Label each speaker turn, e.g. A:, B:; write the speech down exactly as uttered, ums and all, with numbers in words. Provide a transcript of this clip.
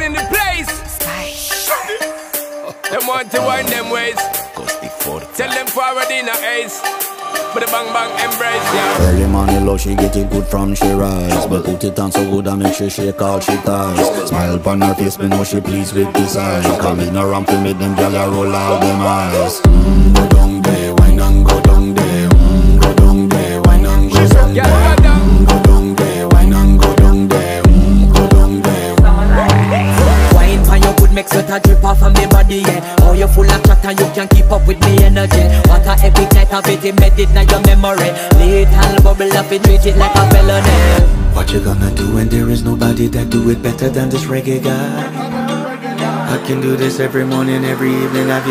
A: girl in the place. Them want to wind them ways. Tell them forward in a ace. But the bang bang embrace, yeah.
B: Early morning love, she get it good from she rise. But put it on so good and make she shake all she ties. Smile upon her face, me know she pleased with this eye. Come in around to make them gyal a roll out them eyes. Mmm, go down there, wine and go down there. Mmm, go down there, wine and go down there. Mmm, go down there, wine and go down there. Mmm, go down there.
C: Wine for your good, make sweat a drip off of me body, yeah. Oh, you full of chat and you can't keep up with me energy. What a epic night of it, embedded in your memory. Little bubble up, it treat it like a felony.
B: What you gonna do when there is nobody that do it better than this reggae guy? I can do this every morning, every evening. Have you